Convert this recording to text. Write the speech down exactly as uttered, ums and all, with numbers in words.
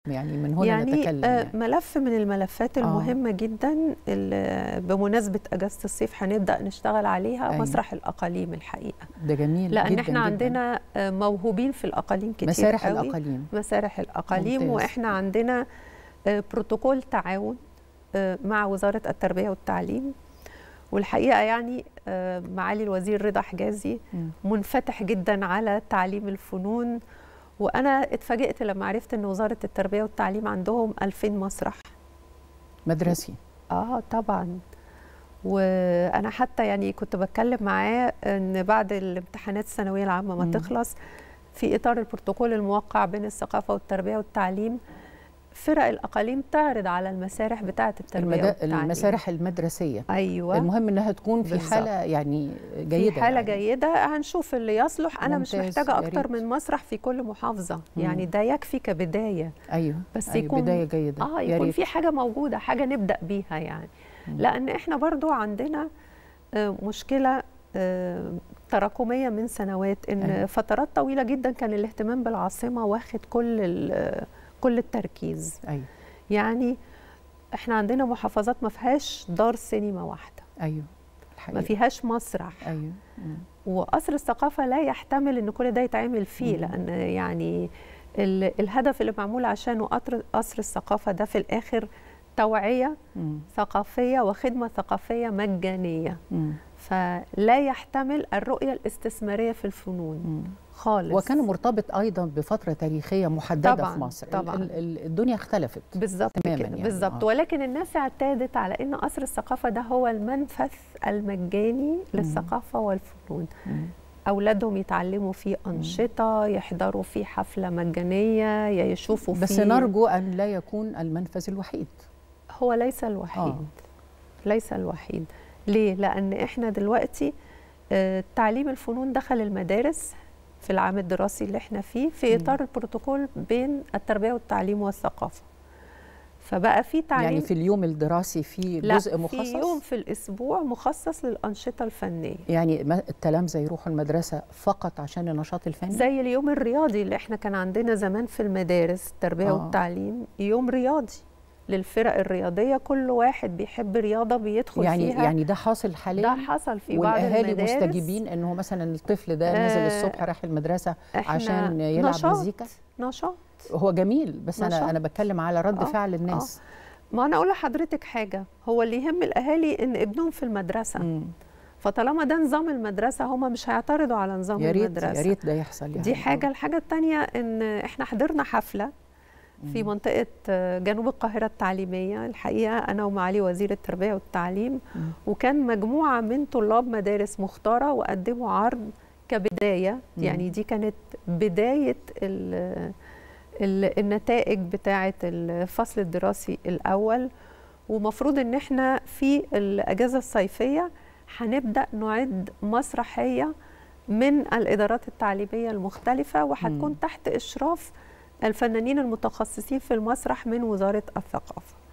يعني من هنا يعني نتكلم يعني ملف من الملفات المهمة آه. جدا بمناسبة أجازة الصيف هنبدأ نشتغل عليها. أيوة. مسرح الأقاليم الحقيقة ده جميل لأن جداً احنا جداً. عندنا موهوبين في الأقاليم كتير مسارح قوي. الأقاليم مسارح الأقاليم ممتاز. وإحنا عندنا بروتوكول تعاون مع وزارة التربية والتعليم، والحقيقة يعني معالي الوزير رضا حجازي منفتح جدا على تعليم الفنون، وأنا اتفاجئت لما عرفت أن وزارة التربية والتعليم عندهم ألفين مسرح مدرسي. آه طبعا. وأنا حتى يعني كنت بتكلم معاه أن بعد الامتحانات الثانوية العامة ما م. تخلص، في إطار البروتوكول الموقع بين الثقافة والتربية والتعليم، فرق الأقاليم تعرض على المسارح بتاعة التربية المد... والتعليم. المسارح المدرسية. أيوة. المهم أنها تكون في بالزبط. حالة يعني جيدة. في حالة يعني. جيدة، هنشوف اللي يصلح. أنا مش محتاجة أكتر من مسرح في كل محافظة. مم. يعني ده يكفي كبداية. أيوة. بس أيوة. يكون بداية جيدة. آه يكون في حاجة موجودة، حاجة نبدأ بيها يعني. مم. لأن إحنا برضو عندنا مشكلة تراكمية من سنوات، إن أيوة. فترات طويلة جدا كان الاهتمام بالعاصمة واخد كل كل التركيز. أيوة. يعني احنا عندنا محافظات ما فيهاش دار سينما واحده. ايوه الحقيقة. ما فيهاش مسرح. ايوه. وقصر الثقافه لا يحتمل ان كل ده يتعمل فيه. مم. لان يعني الهدف اللي معمول عشانه قصر الثقافه ده في الاخر توعيه مم. ثقافيه وخدمه ثقافيه مجانيه. مم. فلا يحتمل الرؤيه الاستثماريه في الفنون. مم. خالص. وكان مرتبط ايضا بفتره تاريخيه محدده طبعًا في مصر. طبعًا. الدنيا اختلفت بالظبط تماما يعني. بالظبط. آه. ولكن الناس اعتادت على ان قصر الثقافه ده هو المنفذ المجاني مم. للثقافه والفنون. مم. اولادهم يتعلموا فيه انشطه، يحضروا فيه حفله مجانيه، يشوفوا فيه. بس نرجو ان لا يكون المنفذ الوحيد. هو ليس الوحيد. آه. ليس الوحيد. ليه؟ لان احنا دلوقتي آه تعليم الفنون دخل المدارس في العام الدراسي اللي احنا فيه في اطار البروتوكول بين التربيه والتعليم والثقافه. فبقى في تعليم يعني في اليوم الدراسي في جزء مخصص؟ في يوم في الاسبوع مخصص للانشطه الفنيه. يعني التلامذه يروحوا المدرسه فقط عشان النشاط الفني؟ زي اليوم الرياضي اللي احنا كان عندنا زمان في المدارس التربيه آه. والتعليم، يوم رياضي للفرق الرياضيه، كل واحد بيحب رياضه بيدخل يعني فيها. يعني ده حاصل حاليا؟ ده حصل في بعض المدارس. والاهالي مستجيبين انه مثلا الطفل ده آه نزل الصبح راح المدرسه عشان يلعب نشاط مزيكا؟ نشاط هو جميل، بس نشاط. انا انا بتكلم على رد آه فعل الناس. آه ما انا اقول لحضرتك حاجه، هو اللي يهم الاهالي ان ابنهم في المدرسه. مم. فطالما ده نظام المدرسه هم مش هيعترضوا على نظام يا ريت المدرسه. يا ريت ده يحصل يعني. دي حاجه. الحاجه الثانيه ان احنا حضرنا حفله في منطقة جنوب القاهرة التعليمية الحقيقة، أنا ومعالي وزير التربية والتعليم، م. وكان مجموعة من طلاب مدارس مختارة وقدموا عرض كبداية. م. يعني دي كانت بداية ال ال النتائج بتاعة الفصل الدراسي الأول، ومفروض إن احنا في الأجازة الصيفية هنبدأ نعد مسرحية من الإدارات التعليمية المختلفة، وهتكون تحت إشراف الفنانين المتخصصين في المسرح من وزارة الثقافة.